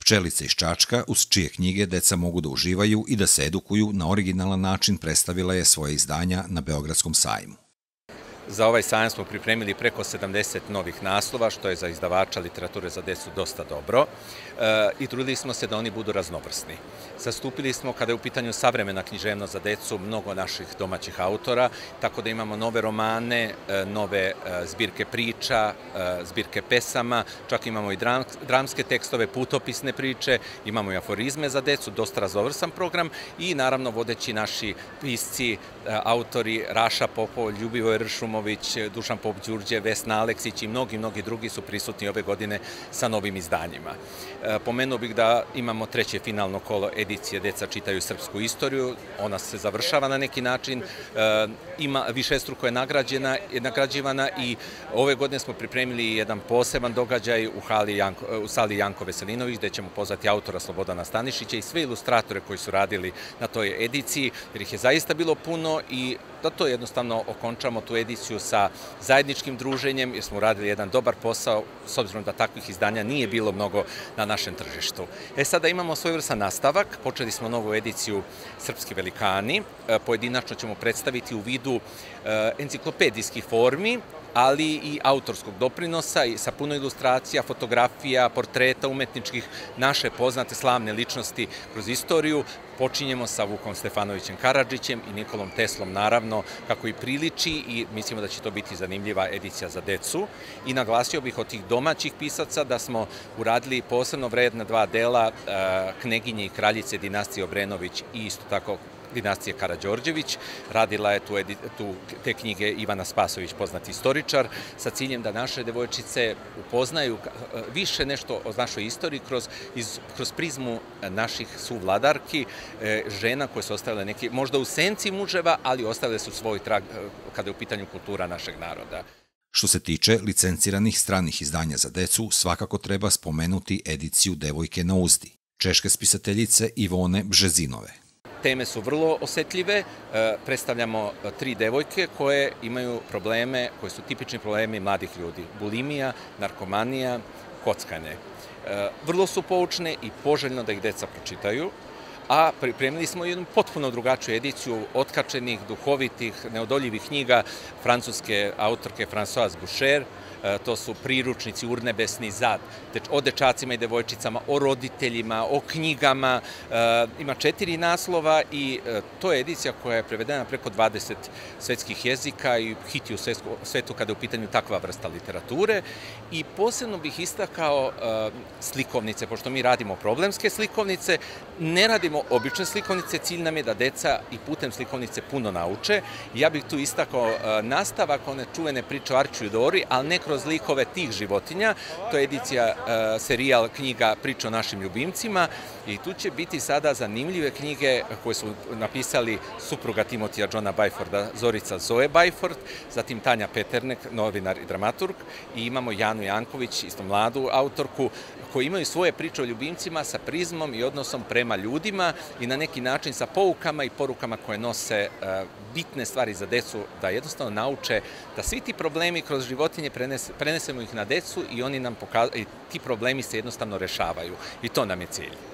Pčelica iz Čačka, uz čije knjige deca mogu da uživaju i da se edukuju, na originalan način predstavila je svoje izdanja na Beogradskom sajmu. Za ovaj sajam smo pripremili preko 70 novih naslova, što je za izdavača literature za decu dosta dobro i trudili smo se da oni budu raznovrsni. Zastupili smo, kada je u pitanju savremena književnost za decu, mnogo naših domaćih autora, tako da imamo nove romane, nove zbirke priča, zbirke pesama, čak imamo i dramske tekstove, putopisne priče, imamo i aforizme za decu, dosta raznovrsan program i naravno vodeći naši pisci, autori Raša Popov, Ljubivoj Ršumović, Dušan Pop-Đurđe, Vesna Aleksić i mnogi drugi su prisutni ove godine sa novim izdanjima. Pomenuo bih da imamo treće finalno kolo edicije Deca čitaju srpsku istoriju, ona se završava na neki način, višestruko je nagrađivana i ove godine smo pripremili jedan poseban događaj u sali Janko Veselinović, gde ćemo pozvati autora Slobodana Stanišića i sve ilustratore koji su radili na toj ediciji, jer ih je zaista bilo puno i da to jednostavno okončamo tu ediciju sa zajedničkim druženjem, jer smo uradili jedan dobar posao, s obzirom da takvih izdanja nije bilo mnogo na našem tržištu. Sada imamo svojevrstan nastavak, počeli smo novu ediciju Srpski velikani, pojedinačno ćemo predstaviti u vidu enciklopedijskih formi, ali i autorskog doprinosa i sa puno ilustracija, fotografija, portreta umetničkih, naše poznate slavne ličnosti kroz istoriju. Počinjemo sa Vukom Stefanovićem Karadžićem i Nikolom Teslom, naravno, kako i priliči i mislimo da će to biti zanimljiva edicija za decu. I naglasio bih od tih domaćih pisaca da smo uradili posebno vredna dva dela Kneginje i kraljice dinastije Obrenović i isto tako dinastije Karađorđević. Radila je te knjige Ivana Spasović, poznati istoričar, sa ciljem da naše devojčice upoznaju više nešto o našoj istoriji kroz prizmu naših suvladarki, žena koje su ostavile neki, možda u senci muževa, ali ostavile su svoj trag kada je u pitanju kultura našeg naroda. Što se tiče licenciranih stranih izdanja za decu, svakako treba spomenuti ediciju Devojke na uzdi, češke spisateljice Ivone Bžezinove. Teme su vrlo osetljive, predstavljamo 3 devojke koje imaju probleme, koji su tipični problemi mladih ljudi. Bulimija, narkomanija, kockanje. Vrlo su poučne i poželjno da ih deca pročitaju, a pripremili smo jednu potpuno drugačiju ediciju otkačenih, duhovitih, neodoljivih knjiga francuske autorke Françoise Boucher. To su priručnici Urnebesni zad, o dečacima i devojčicama, o roditeljima, o knjigama. Ima 4 naslova i to je edicija koja je prevedena preko 20 svetskih jezika i hit je u svetu kada je u pitanju takva vrsta literature. I posebno bih istakao slikovnice, pošto mi radimo problemske slikovnice, ne radimo obične slikovnice, cilj nam je da deca i putem slikovnice puno nauče. Ja bih tu istakao nastavak one čuvene priče o Arčiju i Dori, ali ne kroz likove tih životinja. To je edicija, serijal knjiga Priče o našim ljubimcima i tu će biti sada zanimljive knjige koje su napisali supruga Timotija Johna Bajforda, Zorica Zoe Bajford, zatim Tanja Peternek, novinar i dramaturg, i imamo Janu Janković, isto mladu autorku, koji imaju svoje priče o ljubimcima sa prizmom i odnosom prema ljudima i na neki način sa poukama i porukama koje nose bitne stvari za decu, da jednostavno nauče da svi ti problemi kroz životinje prenesemo ih na decu i oni nam pokazuju, i ti problemi se jednostavno rešavaju i to nam je cilj.